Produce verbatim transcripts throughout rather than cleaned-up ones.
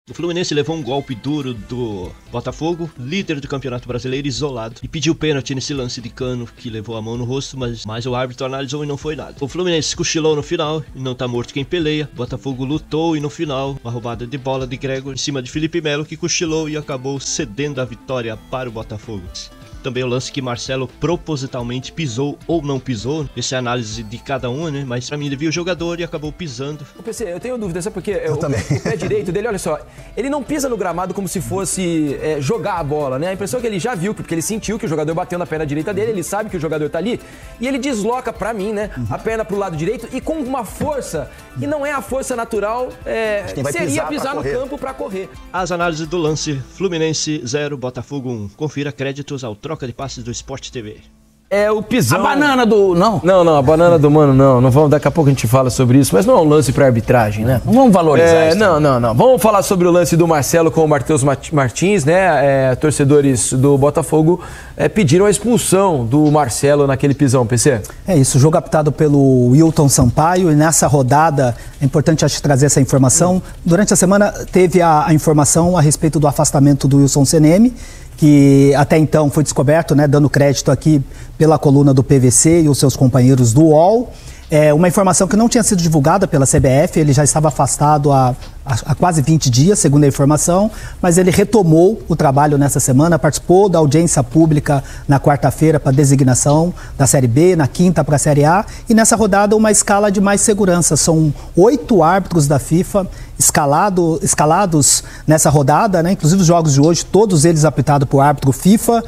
O Fluminense levou um golpe duro do Botafogo, líder do Campeonato Brasileiro, isolado, e pediu pênalti nesse lance de Cano que levou a mão no rosto, mas, mas o árbitro analisou e não foi nada. O Fluminense cochilou no final e não tá morto quem peleia. O Botafogo lutou e no final, uma roubada de bola de Gregor em cima de Felipe Melo, que cochilou e acabou cedendo a vitória para o Botafogo. Também o lance que Marcelo propositalmente pisou ou não pisou, essa é a análise de cada um, né? Mas pra mim ele viu o jogador e acabou pisando. O P C, eu tenho dúvida, sabe por quê? Eu o, também. O pé direito dele, olha só, ele não pisa no gramado como se fosse é, jogar a bola, né? A impressão é que ele já viu, porque ele sentiu que o jogador bateu na perna direita dele, ele sabe que o jogador tá ali, e ele desloca pra mim, né, a perna pro lado direito e com uma força, que não é a força natural, é, seria pisar, pisar no campo pra correr. As análises do lance: Fluminense zero, Botafogo um. Confira créditos ao Troca de Passes do Sport T V. É o pisão. A banana do... Não? Não, não, a banana do mano não. Não vamos, daqui a pouco a gente fala sobre isso, mas não é um lance pra arbitragem, né? Não vamos valorizar é, isso. Não, não, não. Vamos falar sobre o lance do Marcelo com o Matheus Martins, né? É, torcedores do Botafogo é, pediram a expulsão do Marcelo naquele pisão, P C. É isso, jogo apitado pelo Wilton Sampaio, e nessa rodada, é importante acho trazer essa informação. Durante a semana teve a, a informação a respeito do afastamento do Wilson Seneme, que até então foi descoberto, né, dando crédito aqui pela coluna do P V C e os seus companheiros do U O L. É uma informação que não tinha sido divulgada pela C B F, ele já estava afastado há, há quase vinte dias, segundo a informação, mas ele retomou o trabalho nessa semana, participou da audiência pública na quarta-feira para designação da Série B, na quinta para a Série A, e nessa rodada uma escala de mais segurança. São oito árbitros da FIFA escalado, escalados nessa rodada, né? Inclusive os jogos de hoje, todos eles apitados por árbitro FIFA.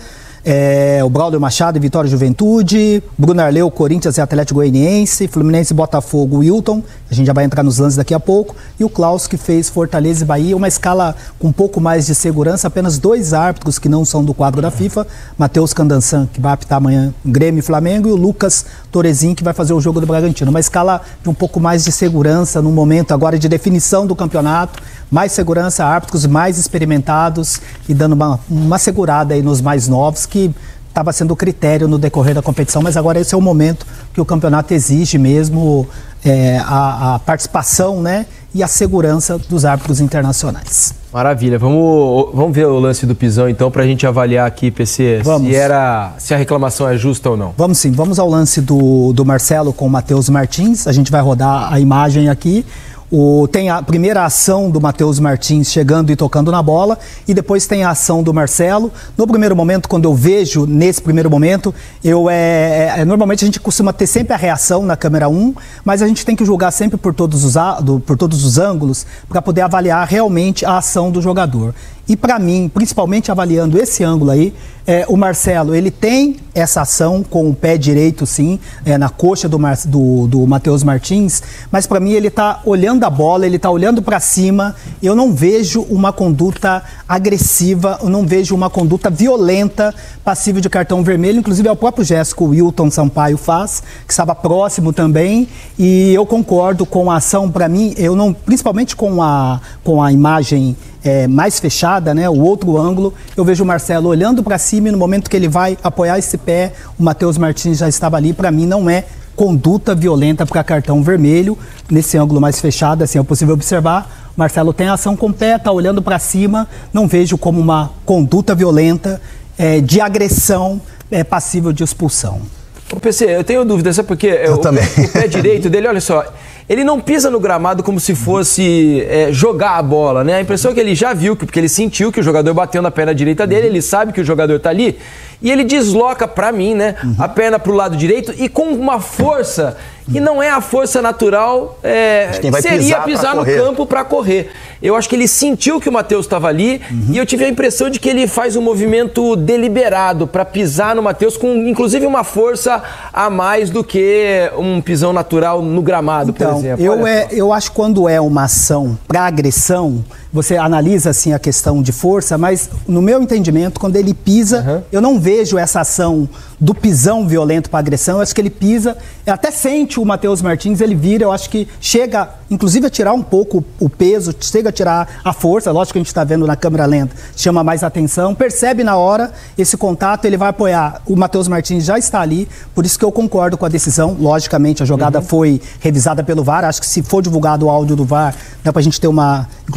É, o Braulio Machado e Vitória Juventude, Bruno Arleu, Corinthians e Atlético Goianiense, Fluminense, Botafogo, Wilton, a gente já vai entrar nos lances daqui a pouco, e o Klaus, que fez Fortaleza e Bahia, uma escala com um pouco mais de segurança, apenas dois árbitros que não são do quadro da FIFA, Matheus Candansan, que vai apitar amanhã Grêmio e Flamengo, e o Lucas Torezin, que vai fazer o jogo do Bragantino. Uma escala de um pouco mais de segurança no momento agora de definição do campeonato, mais segurança, árbitros mais experimentados e dando uma, uma segurada aí nos mais novos, que estava sendo o critério no decorrer da competição, mas agora esse é o momento que o campeonato exige mesmo é, a, a participação, né, e a segurança dos árbitros internacionais. Maravilha, vamos, vamos ver o lance do pisão então pra gente avaliar aqui, P C, vamos. se, era, se a reclamação é justa ou não. Vamos sim, vamos ao lance do, do Marcelo com o Matheus Martins, a gente vai rodar a imagem aqui. O, tem a primeira ação do Matheus Martins chegando e tocando na bola, e depois tem a ação do Marcelo. No primeiro momento, quando eu vejo, nesse primeiro momento, eu é, é, normalmente a gente costuma ter sempre a reação na câmera um, mas a gente tem que julgar sempre por todos os, do, por todos os ângulos para poder avaliar realmente a ação do jogador. E para mim, principalmente avaliando esse ângulo aí, é, o Marcelo, ele tem essa ação com o pé direito, sim, é, na coxa do, Mar, do, do Matheus Martins, mas para mim ele está olhando a bola, ele está olhando para cima. Eu não vejo uma conduta agressiva, eu não vejo uma conduta violenta, passível de cartão vermelho. Inclusive é o próprio gesto que o Wilton Sampaio faz, que estava próximo também, e eu concordo com a ação. Para mim, eu não, principalmente com a, com a imagem É, mais fechada, né, o outro ângulo, eu vejo o Marcelo olhando para cima, e no momento que ele vai apoiar esse pé, o Matheus Martins já estava ali. Para mim não é conduta violenta para cartão vermelho. Nesse ângulo mais fechado, assim é possível observar, o Marcelo tem a ação com o pé, está olhando para cima, não vejo como uma conduta violenta, é, de agressão, é, passível de expulsão. Ô P C, eu tenho dúvida, sabe por quê? Eu o, também. O pé direito dele, olha só, ele não pisa no gramado como se fosse é, jogar a bola, né? A impressão é que ele já viu, porque ele sentiu que o jogador bateu na perna direita dele, ele sabe que o jogador tá ali, e ele desloca pra mim, né, uhum. a perna pro lado direito, e com uma força que não é a força natural, é, seria pisar, pisar no campo para correr. Eu acho que ele sentiu que o Matheus estava ali, uhum. e eu tive a impressão de que ele faz um movimento deliberado para pisar no Matheus, com inclusive uma força a mais do que um pisão natural no gramado, então, por exemplo. Eu, é, eu acho que quando é uma ação para agressão, você analisa assim a questão de força, mas no meu entendimento, quando ele pisa, uhum. eu não vejo essa ação do pisão violento para agressão. Eu acho que ele pisa, até sente o Matheus Martins, ele vira, eu acho que chega, inclusive, a tirar um pouco o peso, chega a tirar a força. Lógico que a gente está vendo na câmera lenta, chama mais atenção, percebe na hora esse contato, ele vai apoiar. O Matheus Martins já está ali, por isso que eu concordo com a decisão. Logicamente, a jogada uhum. foi revisada pelo V A R, acho que se for divulgado o áudio do V A R, dá para a gente ter uma, inclusive uma noção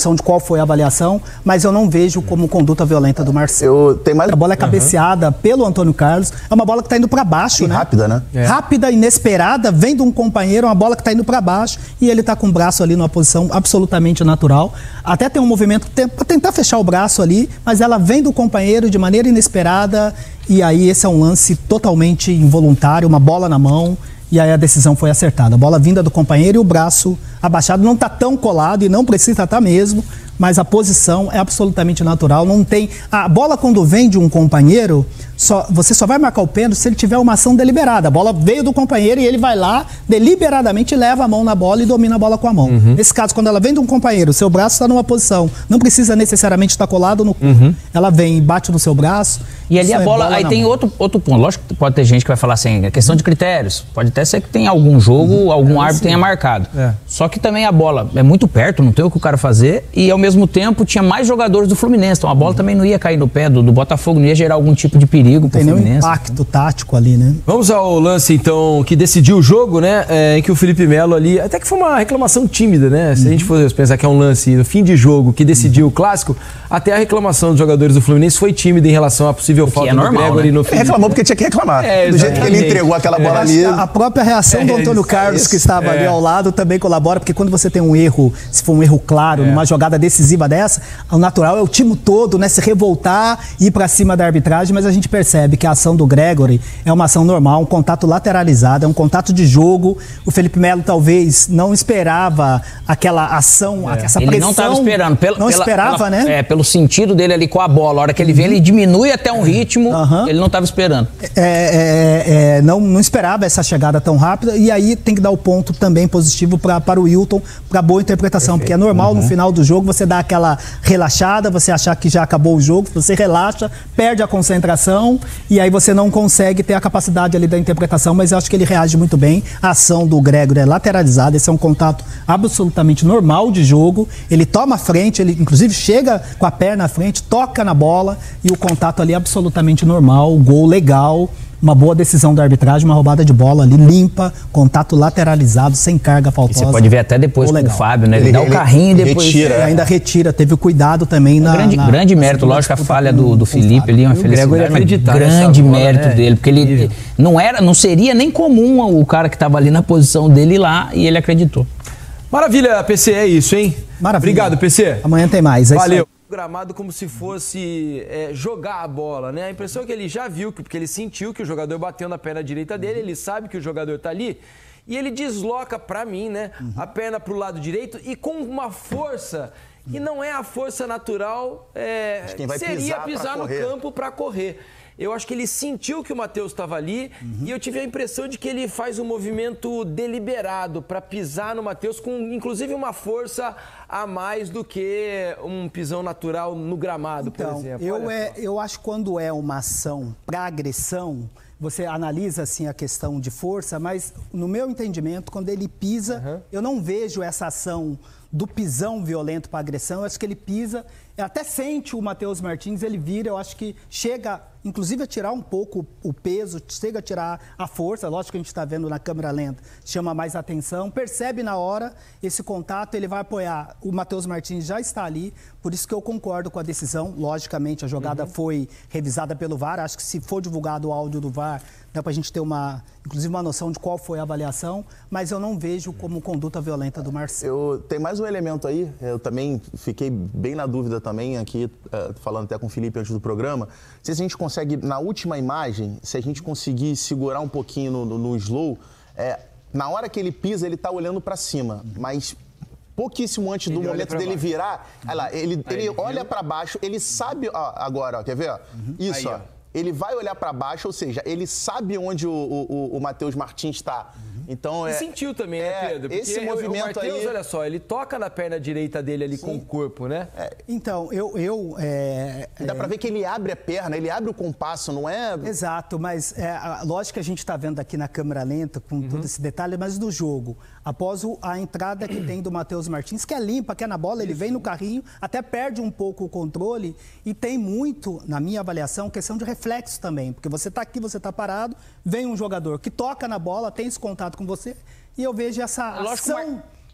noção de qual foi a avaliação, mas eu não vejo como conduta violenta do Marcelo. Eu tenho mais... A bola é cabeceada uhum. pelo Antônio Carlos, é uma bola que está indo para baixo, Sim, né? Rápida, né? É. Rápida, inesperada, vem de um companheiro, uma bola que está indo para baixo e ele está com o braço ali numa posição absolutamente natural. Até tem um movimento para tentar fechar o braço ali, mas ela vem do companheiro de maneira inesperada e aí esse é um lance totalmente involuntário, uma bola na mão. E aí a decisão foi acertada. A bola vinda do companheiro e o braço abaixado não está tão colado e não precisa estar mesmo, mas a posição é absolutamente natural. Não tem a bola quando vem de um companheiro, só, você só vai marcar o pênalti se ele tiver uma ação deliberada. A bola veio do companheiro e ele vai lá, deliberadamente leva a mão na bola e domina a bola com a mão. Uhum. Nesse caso, quando ela vem de um companheiro, seu braço está numa posição, não precisa necessariamente estar colado no corpo. Uhum. Ela vem e bate no seu braço. E ali a bola, é bola aí tem mão. outro, outro ponto. Lógico que pode ter gente que vai falar assim, é questão de critérios. Pode até ser que tenha algum jogo, uhum. algum é, árbitro tenha marcado. É. Só que também a bola é muito perto, não tem o que o cara fazer. E ao mesmo tempo tinha mais jogadores do Fluminense. Então a bola uhum. também não ia cair no pé do, do Botafogo, não ia gerar algum tipo de perigo pro Fluminense. Tem nenhum impacto tático ali, né? Vamos ao lance, então, que decidiu o jogo, né? É, em que o Felipe Melo ali, até que foi uma reclamação tímida, né? Se uhum. a gente for pensar que é um lance no fim de jogo que decidiu uhum. o clássico, até a reclamação dos jogadores do Fluminense foi tímida em relação à possível falta é normal, do Gregory, né? No Felipe. Reclamou porque tinha que reclamar. É, do jeito que ele entregou aquela bola é. ali. A própria reação é, do Antônio isso, Carlos, é que estava é. ali ao lado, também colabora, porque quando você tem um erro, se for um erro claro, é. numa jogada decisiva dessa, o natural é o time todo, né, se revoltar e ir pra cima da arbitragem, mas a gente percebe que a ação do Gregory é uma ação normal, um contato lateralizado, é um contato de jogo. O Felipe Melo talvez não esperava aquela ação, é. essa ele pressão. Ele não estava esperando. Pelo, não pela, esperava, pela, né? É, pelo sentido dele ali com a bola. A hora que ele vem, ele diminui até um ritmo, uhum. ele não estava esperando. É, é, é, não, não esperava essa chegada tão rápida e aí tem que dar o ponto também positivo pra, para o Wilton, para boa interpretação, Perfeito. Porque é normal uhum. no final do jogo você dar aquela relaxada, você achar que já acabou o jogo, você relaxa, perde a concentração e aí você não consegue ter a capacidade ali da interpretação, mas eu acho que ele reage muito bem. A ação do Gregory é lateralizada, esse é um contato absolutamente normal de jogo, ele toma a frente, ele inclusive chega com a perna à frente, toca na bola e o contato ali é absolutamente normal, gol legal. Uma boa decisão da arbitragem, uma roubada de bola ali limpa, contato lateralizado, sem carga faltosa. E você pode ver até depois com o Fábio, né? Ele, ele dá o carrinho e depois... Retira, ainda retira, teve o cuidado também na... Grande, na, grande na mérito, lógico, a falha do, do Felipe ali, uma felicidade, mas grande bola, mérito né? dele, porque ele não, era, não seria nem comum o cara que estava ali na posição dele ir lá e ele acreditou. Maravilha, P C, é isso, hein? Maravilha. Obrigado, P C. Amanhã tem mais. É Valeu. Gramado como se fosse é, jogar a bola, né? A impressão é que ele já viu, porque ele sentiu que o jogador bateu na perna direita dele, ele sabe que o jogador tá ali e ele desloca pra mim, né? Uhum. A perna pro lado direito e com uma força que não é a força natural, é, quem vai seria pisar, pisar no campo para correr. Eu acho que ele sentiu que o Matheus estava ali uhum. e eu tive a impressão de que ele faz um movimento deliberado para pisar no Matheus com, inclusive, uma força a mais do que um pisão natural no gramado, então, por exemplo. Eu, é, eu acho que quando é uma ação para agressão, você analisa assim a questão de força, mas no meu entendimento, quando ele pisa, uhum. eu não vejo essa ação do pisão violento para agressão. Eu acho que ele pisa, até sente o Matheus Martins, ele vira, eu acho que chega, inclusive, a tirar um pouco o peso, chega a tirar a força, lógico que a gente está vendo na câmera lenta, chama mais atenção, percebe na hora esse contato, ele vai apoiar. O Matheus Martins já está ali, por isso que eu concordo com a decisão. Logicamente, a jogada uhum. foi revisada pelo V A R, acho que se for divulgado o áudio do V A R, dá para a gente ter uma, inclusive uma noção de qual foi a avaliação, mas eu não vejo como conduta violenta do Marcelo. Eu, tem mais um elemento aí, eu também fiquei bem na dúvida também aqui, uh, falando até com o Felipe antes do programa, se a gente consegue, na última imagem, se a gente conseguir segurar um pouquinho no, no, no slow, é, na hora que ele pisa, ele está olhando para cima, mas pouquíssimo antes do ele momento dele baixo. virar, uhum. olha lá, ele, ele, ele olha para baixo, ele sabe, ó, agora, ó, quer ver? Ó? Uhum. Isso, aí, ó. ó. Ele vai olhar para baixo, ou seja, ele sabe onde o, o, o Matheus Martins está. Uhum. Então, é, e sentiu também, né, Pedro? Porque esse movimento o Matheus, aí... olha só, ele toca na perna direita dele ali Sim. com o corpo, né? É. Então, eu... eu é, Dá é... pra ver que ele abre a perna, ele abre o compasso, não é... Exato, mas é, a, lógico que a gente está vendo aqui na câmera lenta, com uhum. todo esse detalhe, mas do jogo, após o, a entrada que tem do Matheus Martins, que é limpa, que é na bola, ele Isso. vem no carrinho, até perde um pouco o controle e tem muito, na minha avaliação, questão de reflexo também, porque você está aqui, você está parado, vem um jogador que toca na bola, tem esse contato com você, e eu vejo essa Lógico, ação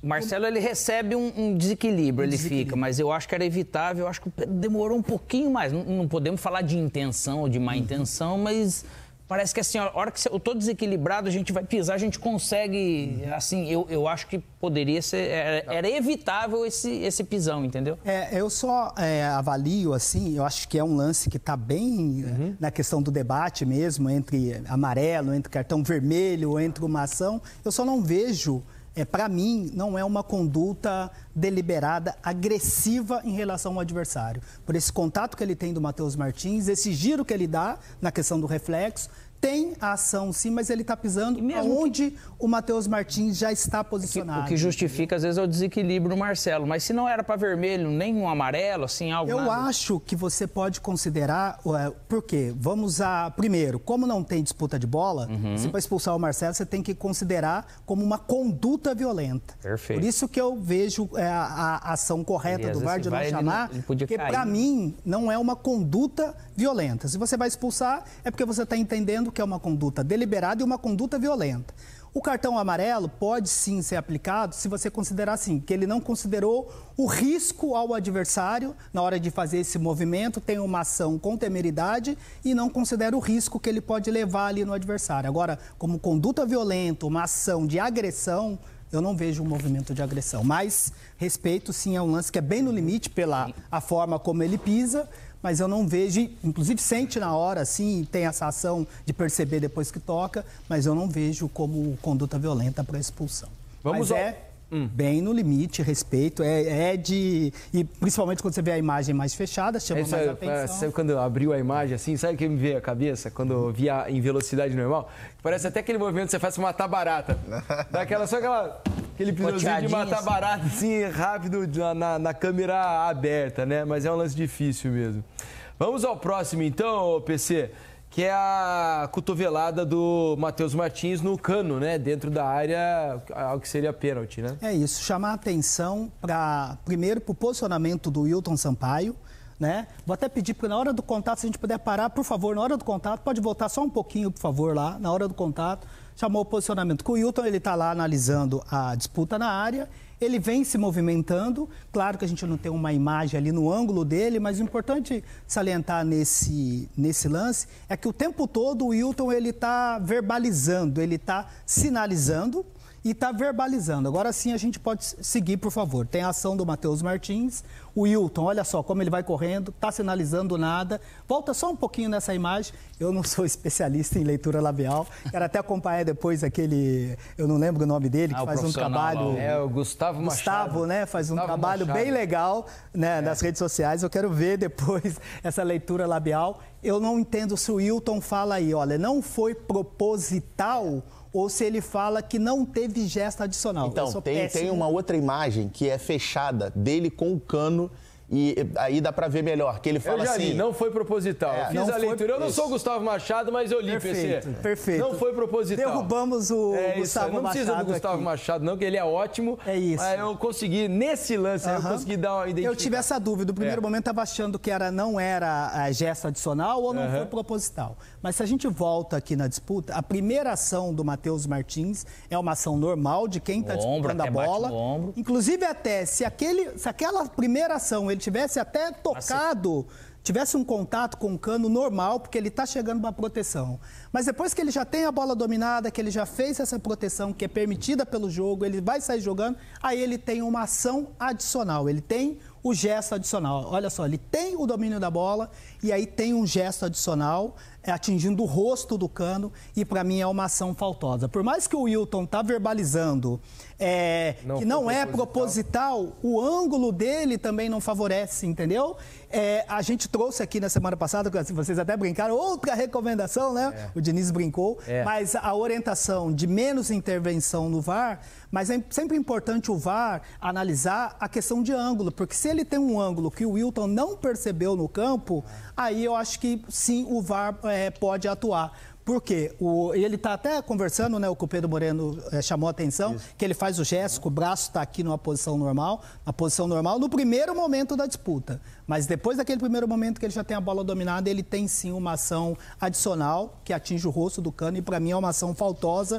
O Marcelo, ele recebe um, um desequilíbrio, um ele desequilíbrio. fica, mas eu acho que era evitável, eu acho que demorou um pouquinho mais. Não, não podemos falar de intenção ou de má uhum. intenção, mas parece que assim, a hora que eu tô desequilibrado, a gente vai pisar, a gente consegue, uhum. assim, eu, eu acho que poderia ser, era, era evitável esse, esse pisão, entendeu? É, eu só é, avalio, assim, eu acho que é um lance que tá bem uhum. na questão do debate mesmo, entre amarelo, entre cartão vermelho, entre uma ação, eu só não vejo... É, para mim, não é uma conduta deliberada, agressiva em relação ao adversário. Por esse contato que ele tem do Matheus Martins, esse giro que ele dá na questão do reflexo, tem a ação sim, mas ele está pisando onde que... o Matheus Martins já está posicionado. O que justifica, às vezes, é o desequilíbrio no Marcelo. Mas se não era para vermelho, nem um amarelo, assim, algo Eu nada... acho que você pode considerar... Uh, por quê? Vamos a... Primeiro, como não tem disputa de bola, uhum. se para expulsar o Marcelo, você tem que considerar como uma conduta violenta. Perfeito. Por isso que eu vejo é, a, a ação correta ele, do V A R de não chamar, ele, ele porque para mim não é uma conduta violenta. Se você vai expulsar, é porque você está entendendo que é uma conduta deliberada e uma conduta violenta. O cartão amarelo pode sim ser aplicado se você considerar assim, que ele não considerou o risco ao adversário na hora de fazer esse movimento, tem uma ação com temeridade e não considera o risco que ele pode levar ali no adversário. Agora, como conduta violenta, uma ação de agressão, eu não vejo um movimento de agressão. Mas respeito sim é um lance que é bem no limite pela a forma como ele pisa, mas eu não vejo, inclusive sente na hora, assim, tem essa ação de perceber depois que toca, mas eu não vejo como conduta violenta para expulsão. Vamos mas ao... é hum. bem no limite, respeito, é, é de... E principalmente quando você vê a imagem mais fechada, chama Essa, mais atenção. Sabe quando abriu a imagem assim, sabe o que me veio à cabeça? Quando eu via em velocidade normal? Parece até aquele movimento que você faz pra matar barata. Daquela, só aquela... Aquele episódio de matar assim. barata, assim, rápido, na, na câmera aberta, né? Mas é um lance difícil mesmo. Vamos ao próximo, então, P C, que é a cotovelada do Matheus Martins no Cano, né? Dentro da área, algo que seria pênalti, né? É isso, chamar a atenção, pra, primeiro, para o posicionamento do Wilton Sampaio, né? Vou até pedir para na hora do contato, se a gente puder parar, por favor, na hora do contato, pode voltar só um pouquinho, por favor, lá, na hora do contato, chamou o posicionamento. O Wilton, ele está lá analisando a disputa na área, ele vem se movimentando, claro que a gente não tem uma imagem ali no ângulo dele, mas o importante salientar nesse, nesse lance é que o tempo todo o Wilton, ele está verbalizando, ele está sinalizando, e está verbalizando. Agora sim a gente pode seguir, por favor. Tem a ação do Matheus Martins, o Wilton, olha só como ele vai correndo, está sinalizando nada. Volta só um pouquinho nessa imagem. Eu não sou especialista em leitura labial. Quero até acompanhar depois aquele, eu não lembro o nome dele, que ah, faz um trabalho... É, o Gustavo Machado. Gustavo, né? Faz um Gustavo trabalho Machado. bem legal, né, é. nas redes sociais. Eu quero ver depois essa leitura labial. Eu não entendo se o Wilton fala aí, olha, não foi proposital... ou se ele fala que não teve gesto adicional. Então, tem, tem uma outra imagem que é fechada dele com o Cano e aí dá pra ver melhor, que ele fala eu já assim... li, não foi proposital. É, eu fiz a leitura. Foi... Eu não sou o Gustavo Machado, mas eu li, perfeito, P C. Perfeito. Não foi proposital. Derrubamos o é Gustavo isso, Machado. Não precisa do Gustavo aqui. Machado, não, que ele é ótimo. É isso. Mas eu consegui, nesse lance, uh-huh. eu consegui dar uma identificação. Eu tive essa dúvida. No primeiro é. momento, estava achando que era, não era a gesto adicional ou não uh-huh. foi proposital. Mas se a gente volta aqui na disputa, a primeira ação do Matheus Martins é uma ação normal de quem está disputando a bola. Inclusive, até se, aquele, se aquela primeira ação ele tivesse até tocado, tivesse um contato com o Cano normal, porque ele está chegando para proteção. Mas depois que ele já tem a bola dominada, que ele já fez essa proteção que é permitida pelo jogo, ele vai sair jogando, aí ele tem uma ação adicional, ele tem o gesto adicional. Olha só, ele tem o domínio da bola e aí tem um gesto adicional é, atingindo o rosto do Cano e para mim é uma ação faltosa. Por mais que o Wilton tá verbalizando é, não que não é proposital, o ângulo dele também não favorece, entendeu? É, a gente trouxe aqui na semana passada, vocês até brincaram, outra recomendação, né? É. O Diniz brincou, é. mas a orientação de menos intervenção no V A R, mas é sempre importante o V A R analisar a questão de ângulo, porque se ele tem um ângulo que o Wilton não percebeu no campo, aí eu acho que sim, o V A R é, pode atuar. Por quê? O, ele está até conversando, né? O que o Pedro Moreno é, chamou a atenção, isso. que ele faz o gesto, que o braço está aqui numa posição normal, na posição normal, no primeiro momento da disputa. Mas depois daquele primeiro momento que ele já tem a bola dominada, ele tem sim uma ação adicional que atinge o rosto do Cano e para mim é uma ação faltosa.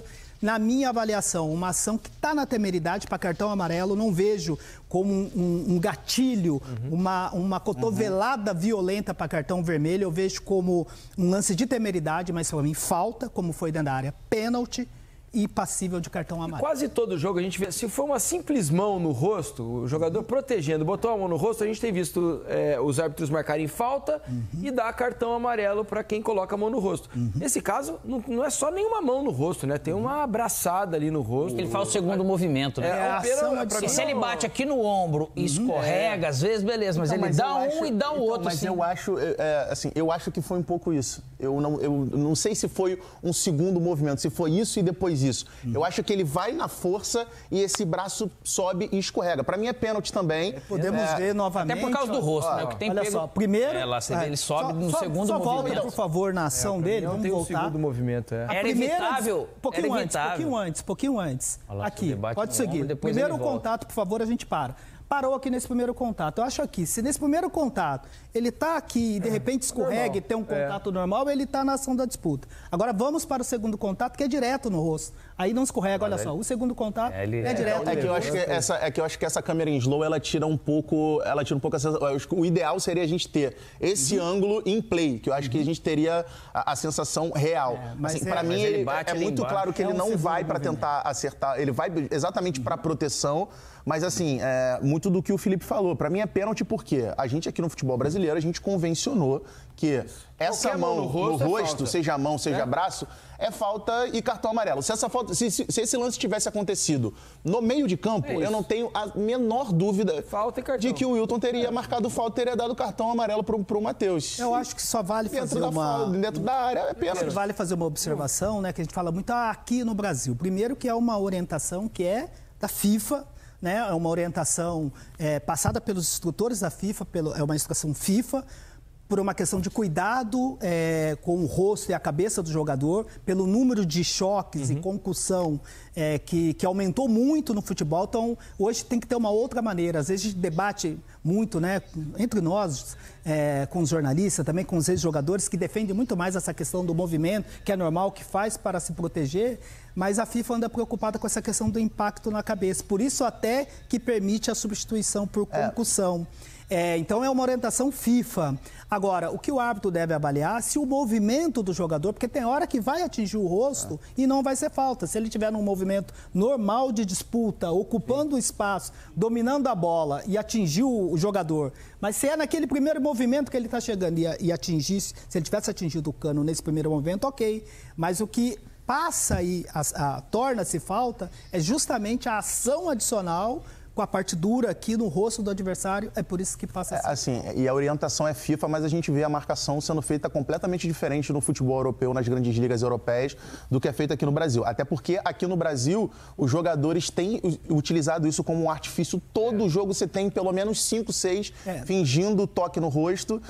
na minha avaliação, uma ação que está na temeridade para cartão amarelo, não vejo como um, um, um gatilho, uhum. uma, uma cotovelada uhum. violenta para cartão vermelho, eu vejo como um lance de temeridade, mas para mim falta, como foi dentro da área, pênalti e passível de cartão amarelo. Quase todo jogo a gente vê, se for uma simples mão no rosto, o jogador protegendo, botou a mão no rosto, a gente tem visto é, os árbitros marcarem falta uhum. e dar cartão amarelo para quem coloca a mão no rosto. Uhum. Nesse caso, não, não é só nenhuma mão no rosto, né? Tem uma abraçada ali no rosto. Ele faz o segundo o, movimento, né? É, a ação, é, se, se ele bate aqui no ombro e escorrega, é. às vezes, beleza, mas então, ele mas dá um acho, e dá o então, outro. Mas assim. eu acho, é, assim, eu acho que foi um pouco isso. Eu não, eu não sei se foi um segundo movimento, se foi isso e depois isso. Uhum. Eu acho que ele vai na força e esse braço sobe e escorrega. Pra mim é pênalti também. É, podemos é, ver novamente. Até por causa do rosto, ó, né? O que tem olha pego... só, primeiro... É, lá você vê, ele sobe só, no só, segundo só movimento. volta, por favor, na ação é, dele, não vamos tem voltar. o segundo movimento, é. Era primeira, evitável. Pouquinho era antes, evitável. pouquinho antes, pouquinho antes. Lá, aqui, pode seguir. Ombro, primeiro contato, por favor, a gente para. Parou aqui nesse primeiro contato. Eu acho aqui, se nesse primeiro contato ele tá aqui e de repente escorrega e tem um contato é. normal, ele tá na ação da disputa. Agora vamos para o segundo contato, que é direto no rosto. Aí não escorrega, olha só. O segundo contato é, é, é direto. É, é, que eu acho que essa, é que eu acho que essa câmera em slow, ela tira um pouco, ela tira um pouco essa, o ideal seria a gente ter esse uhum. ângulo em play, que eu acho uhum. que a gente teria a, a sensação real. É, mas assim, é, para mim ele ele bate, é muito embaixo. Claro que é ele um não vai para tentar acertar, ele vai exatamente uhum. para proteção. Mas assim, é, muito do que o Felipe falou, pra mim é pênalti porque a gente aqui no futebol brasileiro, a gente convencionou que essa Qualquer mão no rosto, no rosto é seja mão, seja é? braço, é falta e cartão amarelo. Se, essa falta, se, se, se esse lance tivesse acontecido no meio de campo, é eu não tenho a menor dúvida de que o Wilton teria é. marcado falta e teria dado cartão amarelo pro, pro Matheus. Eu acho que só vale dentro fazer da uma... Falta, dentro da área é pênalti. Vale fazer uma observação, né, que a gente fala muito ah, aqui no Brasil. Primeiro que é uma orientação que é da FIFA, né, é uma orientação é, passada pelos instrutores da FIFA, pelo, é uma instrução FIFA, por uma questão de cuidado é, com o rosto e a cabeça do jogador, pelo número de choques uhum. e concussão é, que, que aumentou muito no futebol. Então, hoje tem que ter uma outra maneira. Às vezes a gente debate muito, né, entre nós, é, com os jornalistas, também com os ex-jogadores, que defendem muito mais essa questão do movimento, que é normal, que faz para se proteger, mas a FIFA anda preocupada com essa questão do impacto na cabeça. Por isso até que permite a substituição por concussão. É. É, então é uma orientação FIFA. Agora, o que o árbitro deve avaliar se o movimento do jogador, porque tem hora que vai atingir o rosto é. e não vai ser falta. Se ele tiver num movimento normal de disputa, ocupando o espaço, dominando a bola e atingir o, o jogador, mas se é naquele primeiro movimento que ele está chegando e, e atingir, se ele tivesse atingido o cano nesse primeiro movimento, ok. Mas o que passa e torna-se falta é justamente a ação adicional com a parte dura aqui no rosto do adversário, é por isso que passa assim. É, assim, e a orientação é FIFA, mas a gente vê a marcação sendo feita completamente diferente no futebol europeu, nas grandes ligas europeias, do que é feito aqui no Brasil. Até porque aqui no Brasil, os jogadores têm utilizado isso como um artifício. Todo é. jogo você tem pelo menos cinco, seis é. fingindo toque no rosto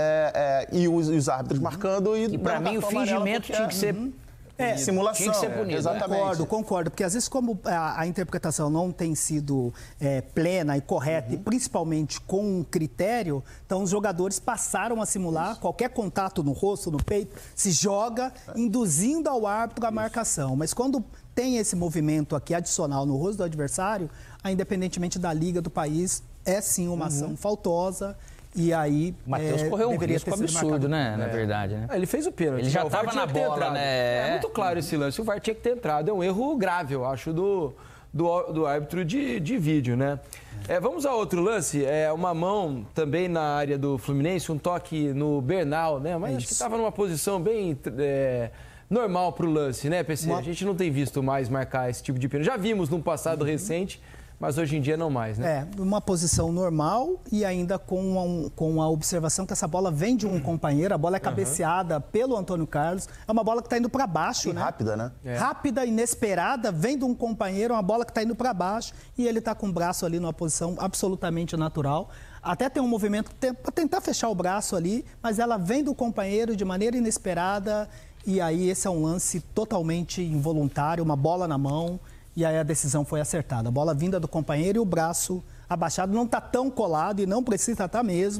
é, é, e os, os árbitros uhum. marcando. E, e para mim o fingimento tinha que ser... Uhum. É, simulação. Tinha que ser punido. Exatamente. Concordo, concordo. Porque às vezes, como a, a interpretação não tem sido é, plena e correta, uhum. e principalmente com um critério, então os jogadores passaram a simular Isso. qualquer contato no rosto, no peito, se joga, é. induzindo ao árbitro a Isso. marcação. Mas quando tem esse movimento aqui adicional no rosto do adversário, independentemente da liga do país, é sim uma uhum. ação faltosa. E aí, o Matheus é, correu um risco absurdo, né? É. Na verdade, né? É, ele fez o pênalti. Ele já estava na bola, né? É muito claro esse lance. O V A R tinha que ter entrado. É um erro grave, eu acho, do, do, do árbitro de, de vídeo, né? É, vamos a outro lance. É uma mão também na área do Fluminense, um toque no Bernal, né? Mas é acho que estava numa posição bem... É, normal para o lance, né, P C? Uma... A gente não tem visto mais marcar esse tipo de pênalti. Já vimos num passado uhum. recente, mas hoje em dia não mais, né? É, uma posição normal e ainda com, um, com a observação que essa bola vem de um companheiro, a bola é cabeceada uhum. pelo Antônio Carlos, é uma bola que está indo para baixo, e né? rápida, né? É. Rápida, inesperada, vem de um companheiro, uma bola que está indo para baixo e ele está com o braço ali numa posição absolutamente natural. Até tem um movimento para tentar fechar o braço ali, mas ela vem do companheiro de maneira inesperada e aí esse é um lance totalmente involuntário, uma bola na mão. E aí a decisão foi acertada. A bola vinda do companheiro e o braço abaixado não está tão colado e não precisa estar mesmo,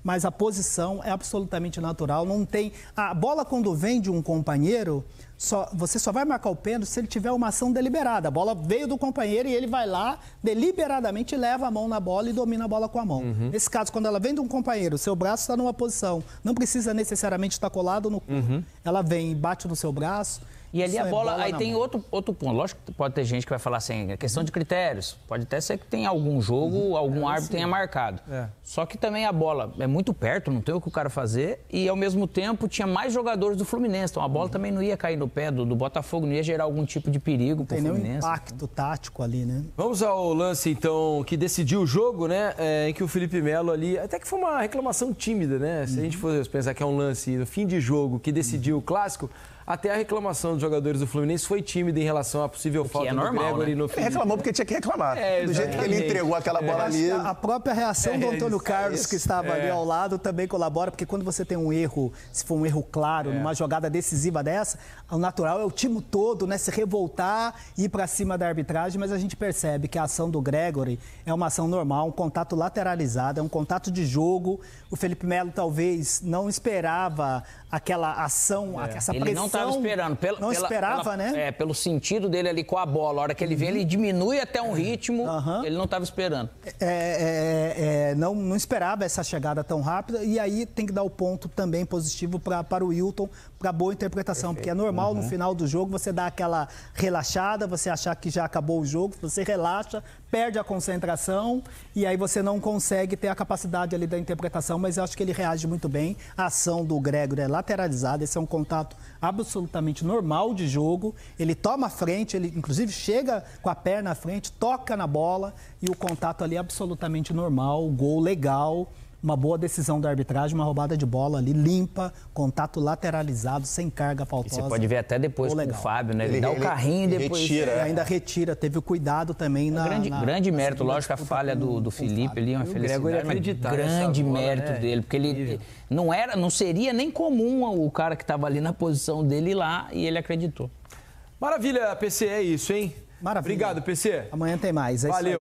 mas a posição é absolutamente natural. Não tem a bola quando vem de um companheiro, só, você só vai marcar o pênalti se ele tiver uma ação deliberada. A bola veio do companheiro e ele vai lá deliberadamente leva a mão na bola e domina a bola com a mão. Uhum. Nesse caso, quando ela vem de um companheiro, seu braço está numa posição, não precisa necessariamente estar colado no corpo. Uhum. Ela vem e bate no seu braço. E ali a bola, é bola aí tem outro, outro ponto. Lógico que pode ter gente que vai falar assim, é questão de critérios. Pode até ser que tenha algum jogo, uhum. algum é, árbitro sim. tenha marcado. É. Só que também a bola é muito perto, não tem o que o cara fazer. E ao mesmo tempo tinha mais jogadores do Fluminense. Então a bola uhum. também não ia cair no pé do, do Botafogo, não ia gerar algum tipo de perigo pro Fluminense. Tem nenhum impacto tático ali, né? Vamos ao lance então que decidiu o jogo, né? É, em que o Felipe Melo ali, até que foi uma reclamação tímida, né? Se uhum. a gente fosse pensar que é um lance no fim de jogo que decidiu uhum. o clássico, até a reclamação dos jogadores do Fluminense foi tímida em relação à possível falta é normal, do Gregory né? no fim. Ele reclamou porque tinha que reclamar. É, do jeito que ele entregou aquela bola é. ali. A própria reação é, do Antônio isso, Carlos, isso. que estava é. ali ao lado, também colabora, porque quando você tem um erro, se for um erro claro, é. numa jogada decisiva dessa, o natural é o time todo, né, se revoltar e ir para cima da arbitragem, mas a gente percebe que a ação do Gregory é uma ação normal, um contato lateralizado, é um contato de jogo. O Felipe Melo talvez não esperava aquela ação, é. essa ele pressão. Ele não estava esperando. Pela, não pela, esperava, pela, né? É, pelo sentido dele ali com a bola. A hora que ele vem, ele diminui até um ritmo, uhum. ele não estava esperando. É, é, é, não, não esperava essa chegada tão rápida, e aí tem que dar o ponto também positivo pra, para o Wilton, para boa interpretação, perfeito. Porque é normal uhum. no final do jogo você dar aquela relaxada, você achar que já acabou o jogo, você relaxa, perde a concentração, e aí você não consegue ter a capacidade ali da interpretação, mas eu acho que ele reage muito bem. A ação do Gregory é lateralizada, esse é um contato absolutamente normal de jogo, ele toma a frente, ele inclusive chega com a perna à frente, toca na bola e o contato ali é absolutamente normal, gol legal, uma boa decisão da arbitragem, uma roubada de bola ali limpa, contato lateralizado, sem carga faltosa. E você pode ver até depois com o Fábio, né? Ele, ele dá o carrinho e depois... Retira. Ele ainda retira, teve o cuidado também na... Grande, na, grande na mérito, lógico, a falha do, do Felipe ali, uma felicidade, acreditar grande bola, mérito né? dele, porque ele não, era, não seria nem comum o cara que estava ali na posição dele ir lá e ele acreditou. Maravilha, P C, é isso, hein? Maravilha. Obrigado, P C. Amanhã tem mais. É Valeu.